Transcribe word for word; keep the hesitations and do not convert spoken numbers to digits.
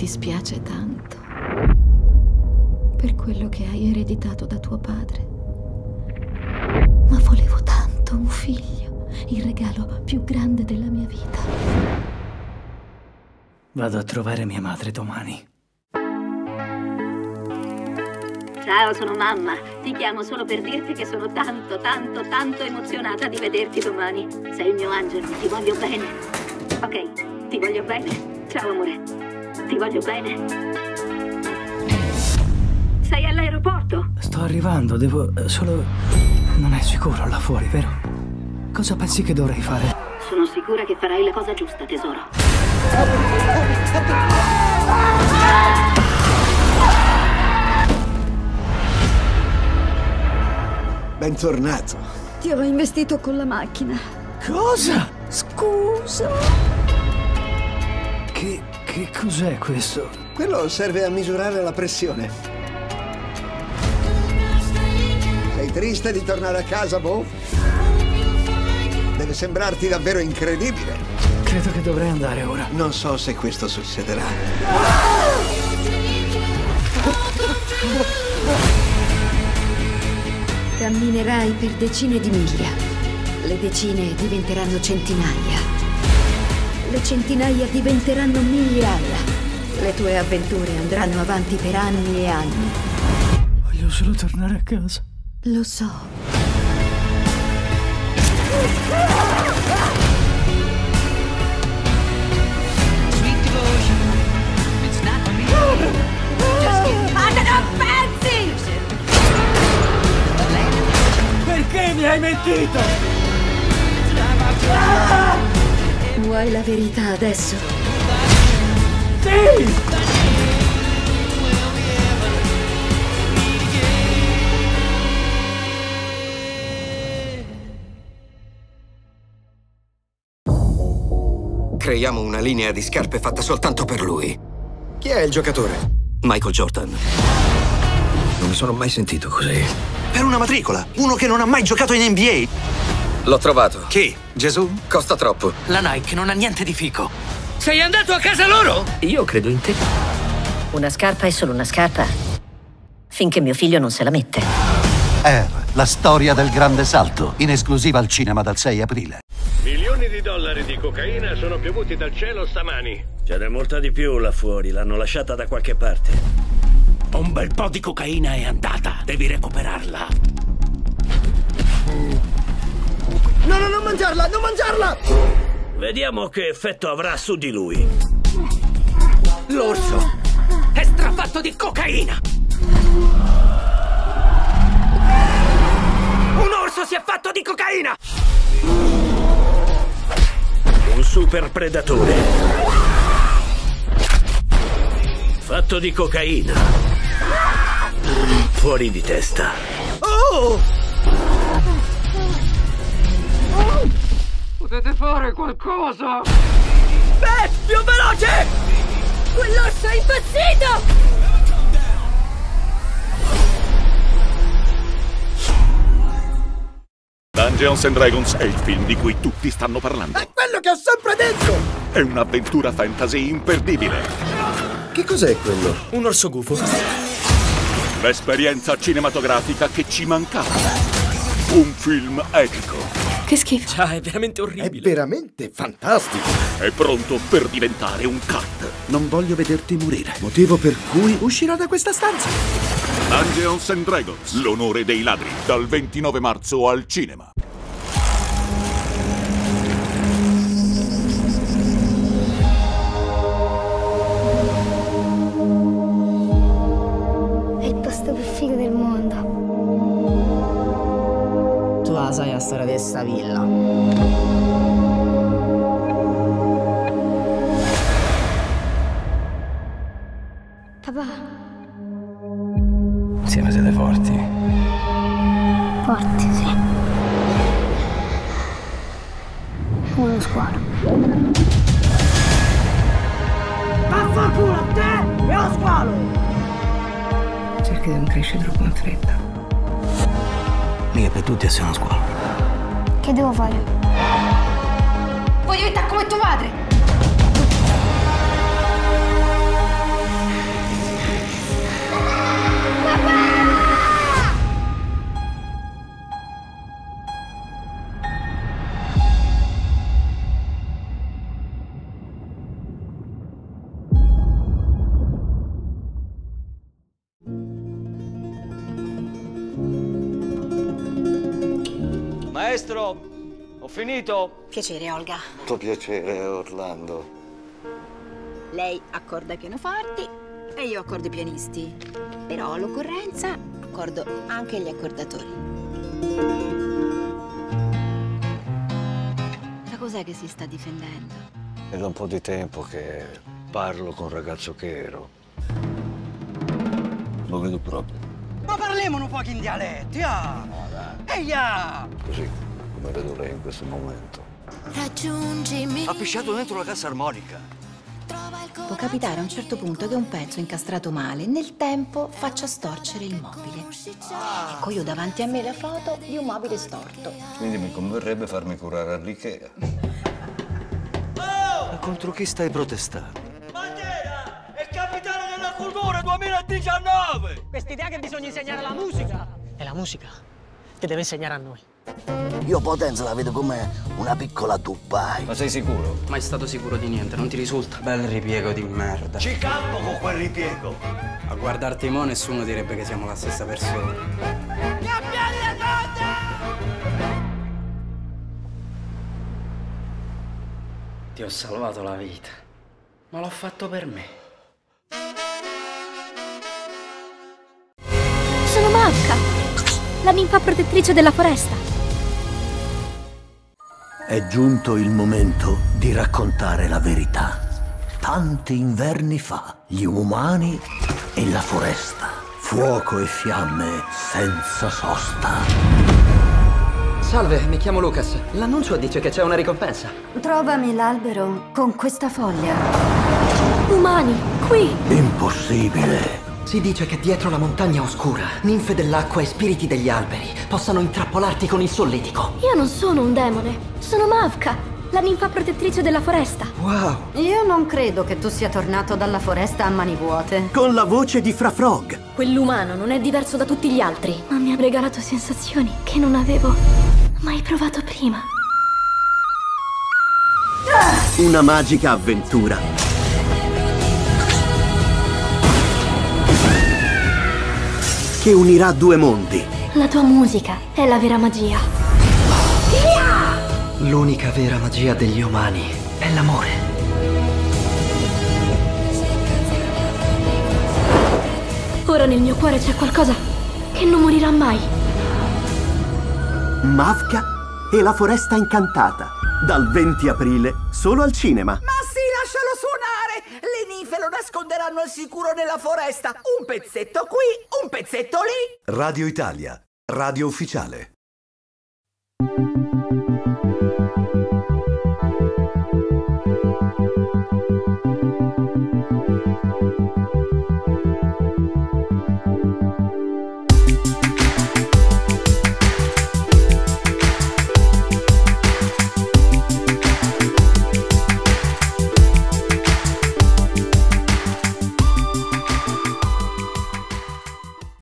dispiace tanto per quello che hai ereditato da tuo padre. Ma volevo tanto un figlio, il regalo più grande della mia vita. Vado a trovare mia madre domani. Ciao, sono mamma. Ti chiamo solo per dirti che sono tanto, tanto, tanto emozionata di vederti domani. Sei il mio angelo, ti voglio bene. Ok, ti voglio bene. Ciao, amore. Ti voglio bene. Sei all'aeroporto? Sto arrivando, devo solo... Non è sicuro là fuori, vero? Cosa pensi che dovrei fare? Sono sicura che farai la cosa giusta, tesoro. Bentornato. Ti ho investito con la macchina. Cosa? Scusa. Che... che cos'è questo? Quello serve a misurare la pressione. Sei triste di tornare a casa, Bo? Deve sembrarti davvero incredibile. Credo che dovrei andare ora. Non so se questo succederà. Camminerai per decine di miglia. Le decine diventeranno centinaia. Le centinaia diventeranno migliaia. Le tue avventure andranno avanti per anni e anni. Voglio solo tornare a casa. Lo so. Andate a pezzi! Perché mi hai mentito? Vuoi la verità adesso? Sì! Creiamo una linea di scarpe fatta soltanto per lui. Chi è il giocatore? Michael Jordan. Non mi sono mai sentito così. Per una matricola, uno che non ha mai giocato in N B A. L'ho trovato. Chi? Gesù? Costa troppo. La Nike non ha niente di fico. Sei andato a casa loro? Io credo in te. Una scarpa è solo una scarpa, finché mio figlio non se la mette. Air, la storia del grande salto, in esclusiva al cinema dal sei aprile. Milioni di dollari di cocaina sono piovuti dal cielo stamani. Ce n'è molta di più là fuori, l'hanno lasciata da qualche parte. Un bel po' di cocaina è andata, devi recuperarla. No, no, non mangiarla, non mangiarla! Vediamo che effetto avrà su di lui. L'orso è strafatto di cocaina! Un orso si è fatto di cocaina! Un super predatore. Fatto di cocaina. Fuori di testa. Oh! Potete fare qualcosa? Beh, più veloce! Quell'orso è impazzito! Dungeons and Dragons è il film di cui tutti stanno parlando. È quello che ho sempre detto! È un'avventura fantasy imperdibile. Che cos'è quello? Un orso gufo. L'esperienza cinematografica che ci mancava. Un film epico. Che schifo. Già, è veramente orribile. È veramente fantastico. È pronto per diventare un cult. Non voglio vederti morire. Motivo per cui uscirò da questa stanza. Dungeons and Dragons, l'onore dei ladri, dal ventinove marzo al cinema. È il posto più figo del mondo. Tu la sai la storia di sta villa? Papà. Insieme siete forti. Forti, sì. Come uno squalo. Vaffanculo a te e lo squalo! Cerchi di non crescere troppo in fretta. Mica per tutti essere uno squalo. Che devo fare? Voglio diventare come tuo padre! Maestro, ho finito. Piacere, Olga. Tuo piacere, Orlando. Lei accorda i pianoforti e io accordo i pianisti. Però all'occorrenza accordo anche gli accordatori. Da cos'è che si sta difendendo? È da un po' di tempo che parlo con il ragazzo che ero. Lo vedo proprio. Ma parliamo un po' in dialetti, ah! Eia! Così, come vedo lei in questo momento. Raggiungimi. Ha pisciato dentro la cassa armonica. Può capitare a un certo punto che un pezzo incastrato male nel tempo faccia storcere il mobile. Ah. Ecco io davanti a me la foto di un mobile storto. Quindi mi converrebbe farmi curare all'Ikea. Ma contro chi stai protestando? Bandera! È capitano della cultura duemiladiciannove! Quest'idea che bisogna insegnare la musica è la musica che deve insegnare a noi. Io Potenza la vedo come una piccola Dubai. Ma sei sicuro? Mai stato sicuro di niente, non ti risulta? Bel ripiego di merda. Ci campo con quel ripiego! A guardarti mo' nessuno direbbe che siamo la stessa persona. Cambiare le cose! Ti ho salvato la vita, ma l'ho fatto per me. Sono Mavka, la ninfa protettrice della foresta. È giunto il momento di raccontare la verità. Tanti inverni fa, gli umani e la foresta. Fuoco e fiamme senza sosta. Salve, mi chiamo Lucas. L'annuncio dice che c'è una ricompensa. Trovami l'albero con questa foglia. Umani, qui! Impossibile. Si dice che dietro la montagna oscura, ninfe dell'acqua e spiriti degli alberi possano intrappolarti con il solletico. Io non sono un demone, sono Mavka, la ninfa protettrice della foresta. Wow! Io non credo che tu sia tornato dalla foresta a mani vuote. Con la voce di Fra Frog. Quell'umano non è diverso da tutti gli altri, ma mi ha regalato sensazioni che non avevo mai provato prima. Una magica avventura. Che unirà due mondi. La tua musica è la vera magia. L'unica vera magia degli umani è l'amore. Ora nel mio cuore c'è qualcosa che non morirà mai. Mavka e la foresta incantata. Dal venti aprile, solo al cinema. Ma sì, lascialo suonare! Le ninfe lo nasconderanno al sicuro nella foresta. Un pezzetto qui, un pezzetto lì. Radio Italia, radio ufficiale.